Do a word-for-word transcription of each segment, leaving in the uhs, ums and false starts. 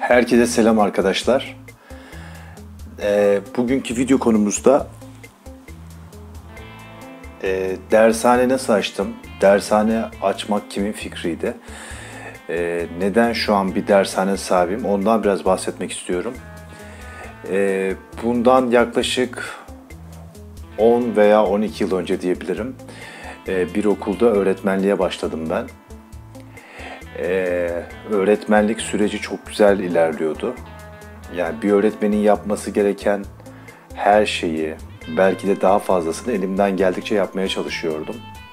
Herkese selam arkadaşlar. Ee, bugünkü video konumuzda e, dershane nasıl açtım? Dershane açmak kimin fikriydi? Ee, neden şu an bir dershane sahibiyim? Ondan biraz bahsetmek istiyorum. Ee, bundan yaklaşık on veya on iki yıl önce diyebilirim. Ee, bir okulda öğretmenliğe başladım ben. Ee, öğretmenlik süreci çok güzel ilerliyordu. Yani bir öğretmenin yapması gereken her şeyi, belki de daha fazlasını elimden geldikçe yapmaya çalışıyordum.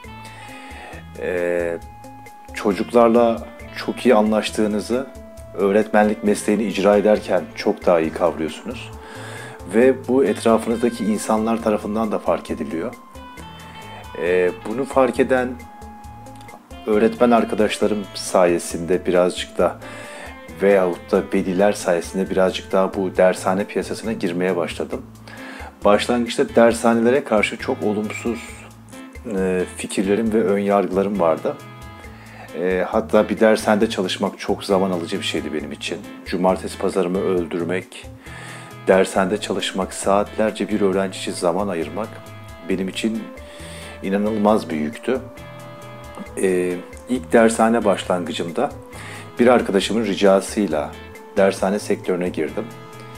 Ee, çocuklarla çok iyi anlaştığınızı öğretmenlik mesleğini icra ederken çok daha iyi kavruyorsunuz. Ve bu etrafınızdaki insanlar tarafından da fark ediliyor. Ee, bunu fark eden öğretmen arkadaşlarım sayesinde birazcık da veyahut da veliler sayesinde birazcık daha bu dershane piyasasına girmeye başladım. Başlangıçta dershanelere karşı çok olumsuz e, fikirlerim ve ön yargılarım vardı. E, hatta bir dershanede çalışmak çok zaman alıcı bir şeydi benim için. Cumartesi pazarımı öldürmek, dershanede çalışmak, saatlerce bir öğrenci için zaman ayırmak benim için inanılmaz bir yüktü. Ee, ilk dershane başlangıcımda bir arkadaşımın ricasıyla dershane sektörüne girdim.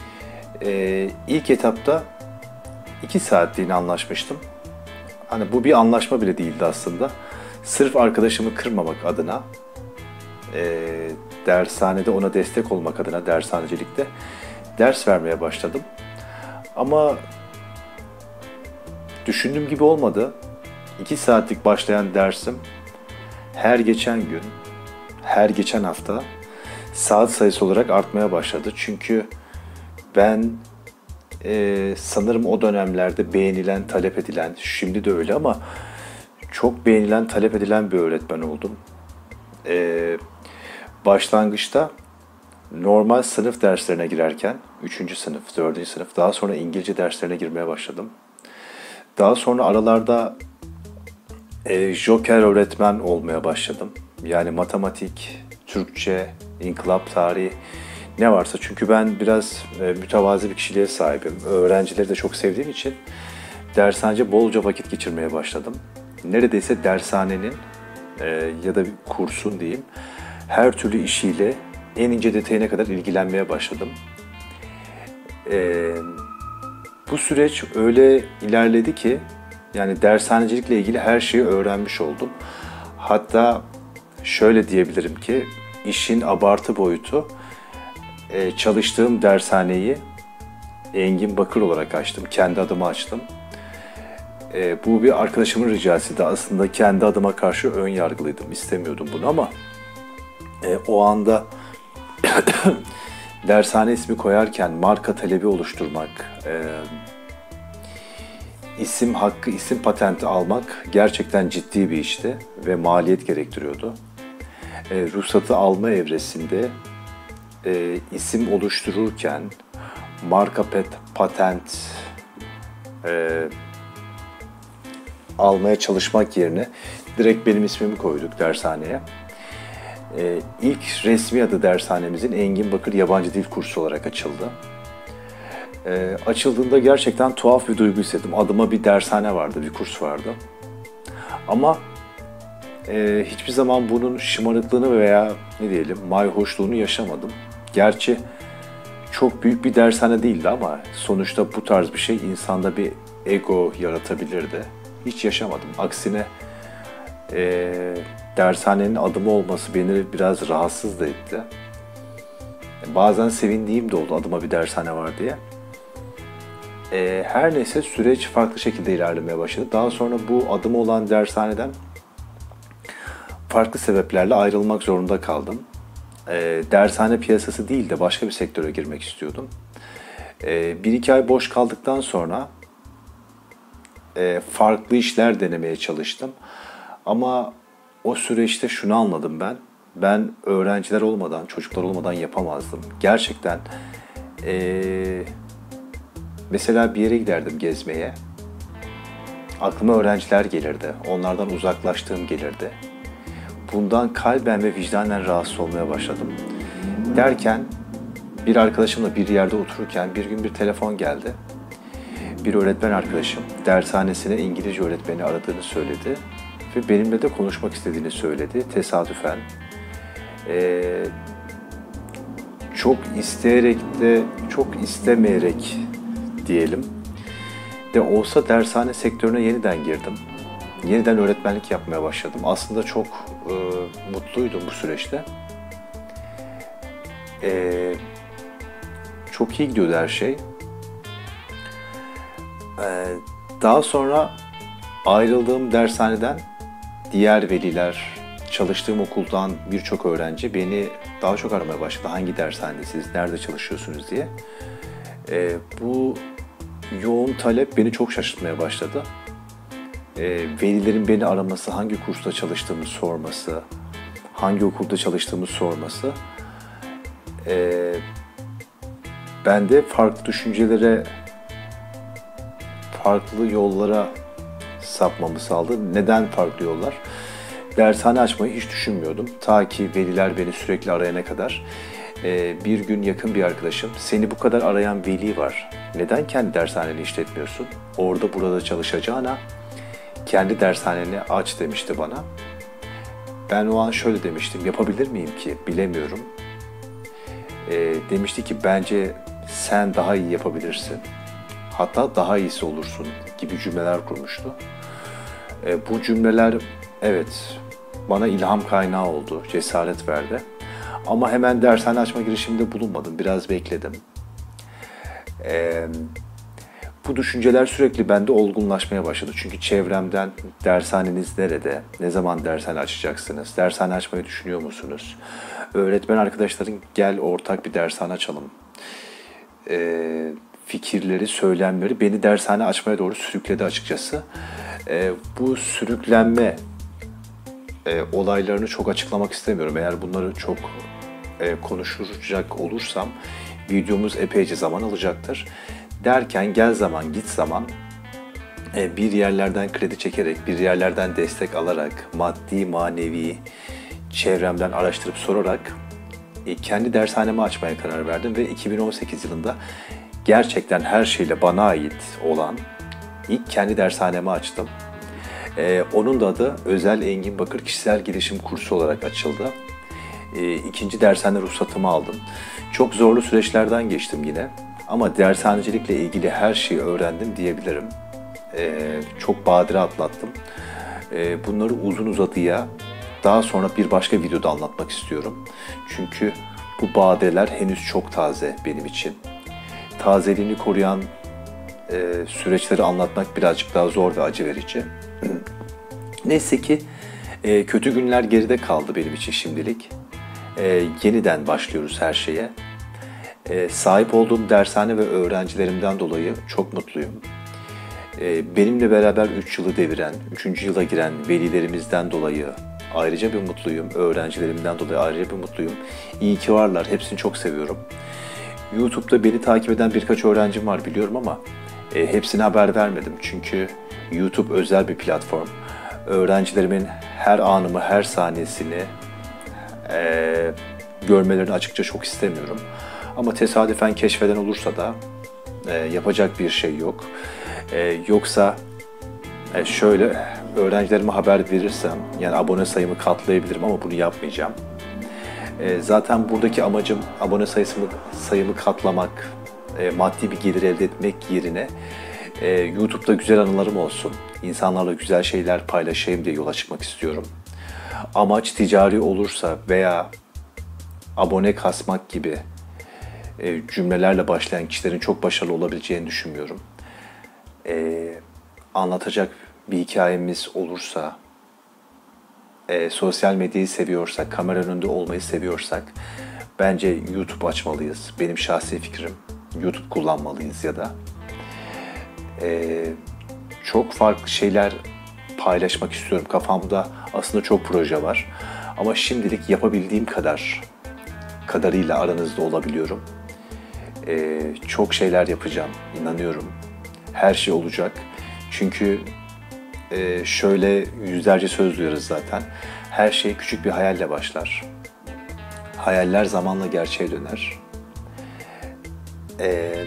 Ee, ilk etapta iki saatliğine anlaşmıştım. Hani bu bir anlaşma bile değildi aslında. Sırf arkadaşımı kırmamak adına, e, dershanede ona destek olmak adına dershanecilikte ders vermeye başladım. Ama düşündüğüm gibi olmadı. İki saatlik başlayan dersim her geçen gün, her geçen hafta saat sayısı olarak artmaya başladı. Çünkü ben e, sanırım o dönemlerde beğenilen, talep edilen, şimdi de öyle ama çok beğenilen, talep edilen bir öğretmen oldum. E, başlangıçta normal sınıf derslerine girerken, üçüncü sınıf, dördüncü sınıf, daha sonra İngilizce derslerine girmeye başladım. Daha sonra aralarda E, Joker öğretmen olmaya başladım. Yani matematik, Türkçe, inkılap tarihi ne varsa. Çünkü ben biraz e, mütevazi bir kişiliğe sahibim. Öğrencileri de çok sevdiğim için dershanede bolca vakit geçirmeye başladım. Neredeyse dershanenin e, ya da bir kursun diyeyim her türlü işiyle en ince detayına kadar ilgilenmeye başladım. E, bu süreç öyle ilerledi ki yani dershanecilikle ilgili her şeyi öğrenmiş oldum. Hatta şöyle diyebilirim ki işin abartı boyutu çalıştığım dershaneyi Engin Bakır olarak açtım. Kendi adıma açtım. Bu bir arkadaşımın ricasıydı. Aslında kendi adıma karşı ön yargılıydım. İstemiyordum bunu ama o anda dershane ismi koyarken marka talebi oluşturmak, İsim hakkı, isim patenti almak gerçekten ciddi bir işti ve maliyet gerektiriyordu. E, ruhsatı alma evresinde e, isim oluştururken marka pet, patent e, almaya çalışmak yerine direkt benim ismimi koyduk dershaneye. E, ilk resmi adı dershanemizin Engin Bakır Yabancı Dil Kursu olarak açıldı. E, açıldığında gerçekten tuhaf bir duygu hissettim. Adıma bir dershane vardı, bir kurs vardı. Ama e, hiçbir zaman bunun şımarıklığını veya ne diyelim mayhoşluğunu yaşamadım. Gerçi çok büyük bir dershane değildi ama sonuçta bu tarz bir şey insanda bir ego yaratabilirdi. Hiç yaşamadım. Aksine e, dershanenin adımı olması beni biraz rahatsız da etti. Bazen sevindiğim de oldu adıma bir dershane var diye. E, her neyse süreç farklı şekilde ilerlemeye başladı. Daha sonra bu adım olan dershaneden farklı sebeplerle ayrılmak zorunda kaldım. E, dershane piyasası değil de başka bir sektöre girmek istiyordum. E, bir iki ay boş kaldıktan sonra e, farklı işler denemeye çalıştım. Ama o süreçte şunu anladım ben. Ben öğrenciler olmadan, çocuklar olmadan yapamazdım. Gerçekten eee mesela bir yere giderdim gezmeye. Aklıma öğrenciler gelirdi. Onlardan uzaklaştığım gelirdi. Bundan kalben ve vicdanen rahatsız olmaya başladım. Derken bir arkadaşımla bir yerde otururken bir gün bir telefon geldi. Bir öğretmen arkadaşım dershanesine İngilizce öğretmeni aradığını söyledi ve benimle de konuşmak istediğini söyledi tesadüfen. Ee, çok isteyerek de çok istemeyerek diyelim de olsa dershane sektörüne yeniden girdim. Yeniden öğretmenlik yapmaya başladım. Aslında çok e, mutluydum bu süreçte. E, çok iyi gidiyordu her şey. E, daha sonra ayrıldığım dershaneden diğer veliler, çalıştığım okuldan birçok öğrenci beni daha çok aramaya başladı. Hangi dershanedesiniz, nerede çalışıyorsunuz diye. E, bu yoğun talep beni çok şaşırtmaya başladı. E, velilerin beni araması, hangi kursta çalıştığımı sorması, hangi okulda çalıştığımı sorması, e, bende farklı düşüncelere, farklı yollara sapmamı sağladı. Neden farklı yollar? Dershane açmayı hiç düşünmüyordum. Ta ki veliler beni sürekli arayana kadar. E, bir gün yakın bir arkadaşım, seni bu kadar arayan veli var, neden kendi dershaneni işletmiyorsun? Orada burada çalışacağına kendi dershaneni aç demişti bana. Ben o an şöyle demiştim, yapabilir miyim ki? Bilemiyorum. E, demişti ki bence sen daha iyi yapabilirsin. Hatta daha iyisi olursun gibi cümleler kurmuştu. E, bu cümleler evet bana ilham kaynağı oldu, cesaret verdi. Ama hemen dershane açma girişiminde bulunmadım, biraz bekledim. Ee, bu düşünceler sürekli bende olgunlaşmaya başladı. Çünkü çevremden dershaneniz nerede, ne zaman dershane açacaksınız, dershane açmayı düşünüyor musunuz? Öğretmen arkadaşların gel ortak bir dershane açalım. Ee, fikirleri, söylemleri beni dershane açmaya doğru sürükledi açıkçası. Ee, bu sürüklenme e, olaylarını çok açıklamak istemiyorum. Eğer bunları çok e, konuşacak olursam videomuz epeyce zaman alacaktır. Derken gel zaman git zaman e, bir yerlerden kredi çekerek, bir yerlerden destek alarak, maddi manevi çevremden araştırıp sorarak e, kendi dershanemi açmaya karar verdim ve iki bin on sekiz yılında gerçekten her şeyle bana ait olan ilk kendi dershanemi açtım. Ee, onun da adı Özel Engin Bakır Kişisel Gelişim Kursu olarak açıldı. Ee, ikinci dershane ruhsatımı aldım. Çok zorlu süreçlerden geçtim yine. Ama dershanecilikle ilgili her şeyi öğrendim diyebilirim. Ee, çok badire atlattım. Ee, bunları uzun uzadıya daha sonra bir başka videoda anlatmak istiyorum. Çünkü bu badireler henüz çok taze benim için. Tazeliğini koruyan e, süreçleri anlatmak birazcık daha zor ve acı verici. Neyse ki e, kötü günler geride kaldı benim için şimdilik. E, yeniden başlıyoruz her şeye. E, sahip olduğum dershane ve öğrencilerimden dolayı çok mutluyum. E, benimle beraber üç yılı deviren, üçüncü yıla giren velilerimizden dolayı ayrıca bir mutluyum. Öğrencilerimden dolayı ayrıca bir mutluyum. İyi ki varlar, hepsini çok seviyorum. YouTube'da beni takip eden birkaç öğrencim var biliyorum ama e, hepsine haber vermedim. Çünkü YouTube özel bir platform. Öğrencilerimin her anımı, her saniyesini e, görmelerini açıkça çok istemiyorum. Ama tesadüfen keşfeden olursa da e, yapacak bir şey yok. E, yoksa e, şöyle öğrencilerime haber verirsem, yani abone sayımı katlayabilirim ama bunu yapmayacağım. E, zaten buradaki amacım abone sayısını, sayımı katlamak, e, maddi bir gelir elde etmek yerine e, YouTube'da güzel anılarım olsun, insanlarla güzel şeyler paylaşayım diye yola çıkmak istiyorum. Amaç ticari olursa veya abone kasmak gibi e, cümlelerle başlayan kişilerin çok başarılı olabileceğini düşünmüyorum. E, anlatacak bir hikayemiz olursa, e, sosyal medyayı seviyorsak, kamera önünde olmayı seviyorsak bence YouTube açmalıyız. Benim şahsi fikrim. YouTube kullanmalıyız ya da. E, çok farklı şeyler paylaşmak istiyorum. Kafamda aslında çok proje var. Ama şimdilik yapabildiğim kadar kadarıyla aranızda olabiliyorum. Ee, çok şeyler yapacağım, inanıyorum. Her şey olacak. Çünkü e, şöyle yüzlerce söz duyarız zaten. Her şey küçük bir hayalle başlar. Hayaller zamanla gerçeğe döner. Ee,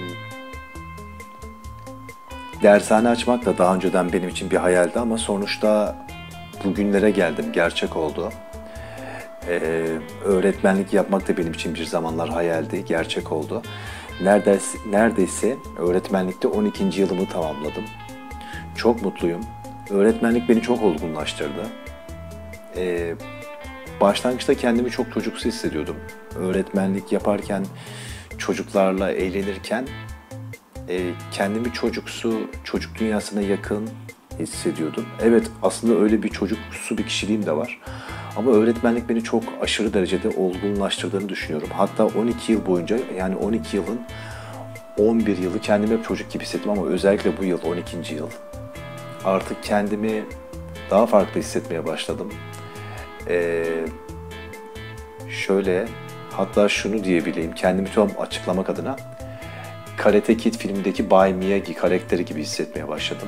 dershane açmak da daha önceden benim için bir hayaldi ama sonuçta bugünlere geldim, gerçek oldu. Ee, öğretmenlik yapmak da benim için bir zamanlar hayaldi, gerçek oldu. Neredeyse, neredeyse öğretmenlikte on ikinci yılımı tamamladım. Çok mutluyum. Öğretmenlik beni çok olgunlaştırdı. Ee, başlangıçta kendimi çok çocuksu hissediyordum. Öğretmenlik yaparken, çocuklarla eğlenirken e, kendimi çocuksu, çocuk dünyasına yakın hissediyordum. Evet, aslında öyle bir çocuksu bir kişiliğim de var. Ama öğretmenlik beni çok aşırı derecede olgunlaştırdığını düşünüyorum. Hatta on iki yıl boyunca, yani on iki yılın on bir yılı kendimi hep çocuk gibi hissettim ama özellikle bu yıl, on ikinci yıl. Artık kendimi daha farklı hissetmeye başladım. Ee, şöyle, hatta şunu diyebileyim, kendimi tam açıklamak adına Karate Kid filmindeki Bay Miyagi karakteri gibi hissetmeye başladım.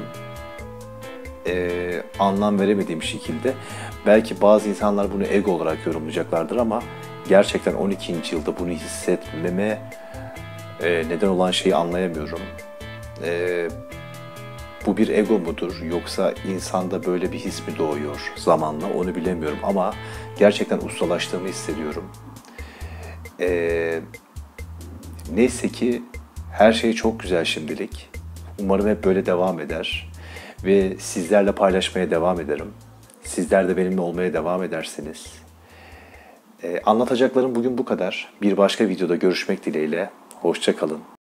Ee, anlam veremediğim şekilde. Belki bazı insanlar bunu ego olarak yorumlayacaklardır ama gerçekten on ikinci yılda bunu hissetmeme e, neden olan şeyi anlayamıyorum. E, bu bir ego mudur yoksa insanda böyle bir his mi doğuyor zamanla, onu bilemiyorum ama gerçekten ustalaştığımı hissediyorum. E, neyse ki her şey çok güzel şimdilik. Umarım hep böyle devam eder ve sizlerle paylaşmaya devam ederim. Sizler de benimle olmaya devam edersiniz. Ee, anlatacaklarım bugün bu kadar. Bir başka videoda görüşmek dileğiyle. Hoşça kalın.